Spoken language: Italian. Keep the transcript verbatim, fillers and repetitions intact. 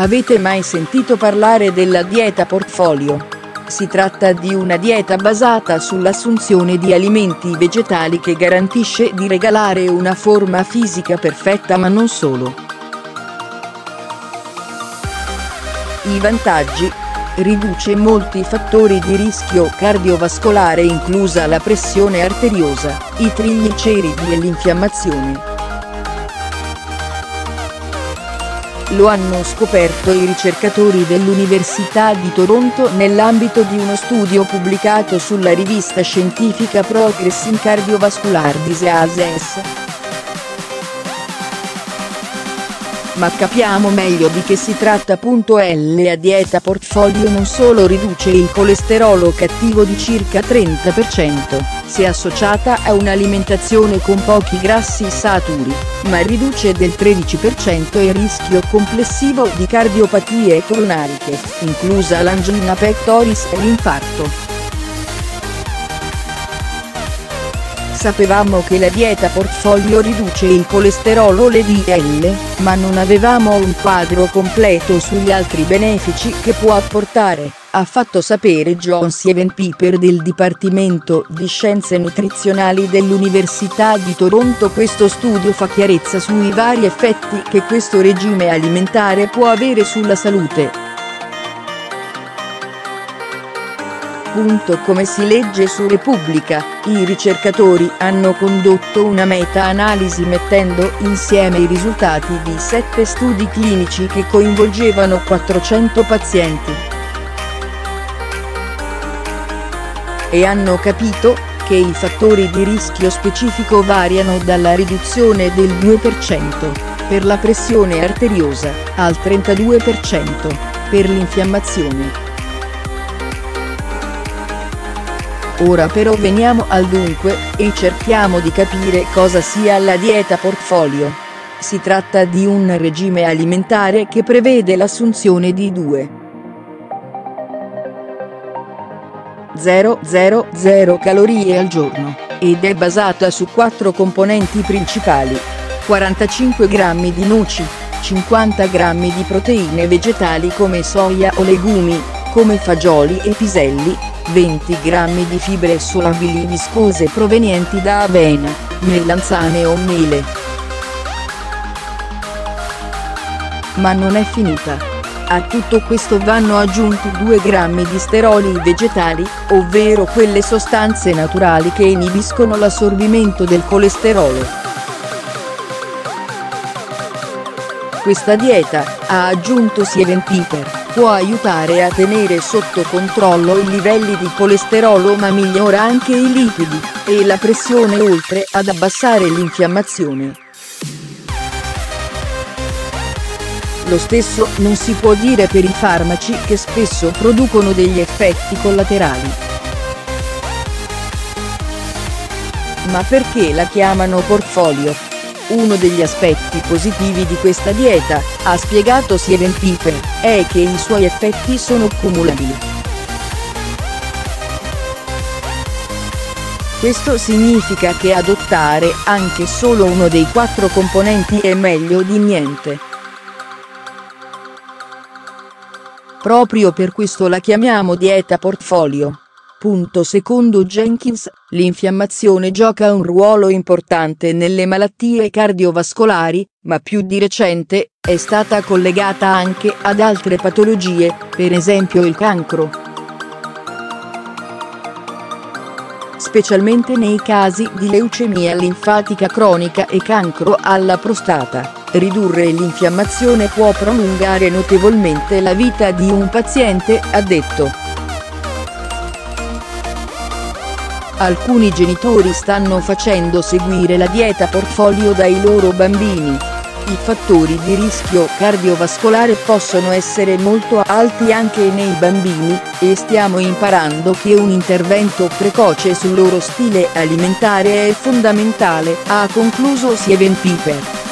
Avete mai sentito parlare della dieta portfolio? Si tratta di una dieta basata sull'assunzione di alimenti vegetali che garantisce di regalare una forma fisica perfetta, ma non solo. I vantaggi: riduce molti fattori di rischio cardiovascolare, inclusa la pressione arteriosa, i trigliceridi e l'infiammazione. Lo hanno scoperto i ricercatori dell'Università di Toronto nell'ambito di uno studio pubblicato sulla rivista scientifica Progress in Cardiovascular Diseases. Ma capiamo meglio di che si tratta. La dieta portfolio non solo riduce il colesterolo cattivo di circa trenta per cento, se associata a un'alimentazione con pochi grassi saturi, ma riduce del tredici per cento il rischio complessivo di cardiopatie coronariche, inclusa l'angina pectoris e l'infarto. Sapevamo che la dieta portfolio riduce il colesterolo L D L, ma non avevamo un quadro completo sugli altri benefici che può apportare, ha fatto sapere John Sievenpiper del Dipartimento di Scienze Nutrizionali dell'Università di Toronto. Questo studio fa chiarezza sui vari effetti che questo regime alimentare può avere sulla salute. Come si legge su Repubblica, i ricercatori hanno condotto una meta-analisi mettendo insieme i risultati di sette studi clinici che coinvolgevano quattrocento pazienti. E hanno capito che i fattori di rischio specifico variano dalla riduzione del due per cento per la pressione arteriosa al trentadue per cento per l'infiammazione. Ora però veniamo al dunque, e cerchiamo di capire cosa sia la dieta portfolio. Si tratta di un regime alimentare che prevede l'assunzione di due virgola zero zero zero calorie al giorno, ed è basata su quattro componenti principali: quarantacinque grammi di noci, cinquanta grammi di proteine vegetali come soia o legumi, come fagioli e piselli, venti grammi di fibre solubili viscose provenienti da avena, melanzane o mele. Ma non è finita. A tutto questo vanno aggiunti due grammi di steroli vegetali, ovvero quelle sostanze naturali che inibiscono l'assorbimento del colesterolo. Questa dieta, ha aggiunto Sievenpiper, può aiutare a tenere sotto controllo i livelli di colesterolo, ma migliora anche i lipidi e la pressione, oltre ad abbassare l'infiammazione. Lo stesso non si può dire per i farmaci, che spesso producono degli effetti collaterali. Ma perché la chiamano portfolio? Uno degli aspetti positivi di questa dieta, ha spiegato Sievenpiper, è che i suoi effetti sono cumulabili. Questo significa che adottare anche solo uno dei quattro componenti è meglio di niente. Proprio per questo la chiamiamo dieta portfolio. Secondo Jenkins, l'infiammazione gioca un ruolo importante nelle malattie cardiovascolari, ma più di recente è stata collegata anche ad altre patologie, per esempio il cancro. Specialmente nei casi di leucemia linfatica cronica e cancro alla prostata, ridurre l'infiammazione può prolungare notevolmente la vita di un paziente, ha detto. Alcuni genitori stanno facendo seguire la dieta portfolio dai loro bambini. I fattori di rischio cardiovascolare possono essere molto alti anche nei bambini, e stiamo imparando che un intervento precoce sul loro stile alimentare è fondamentale, ha concluso Sievenpiper.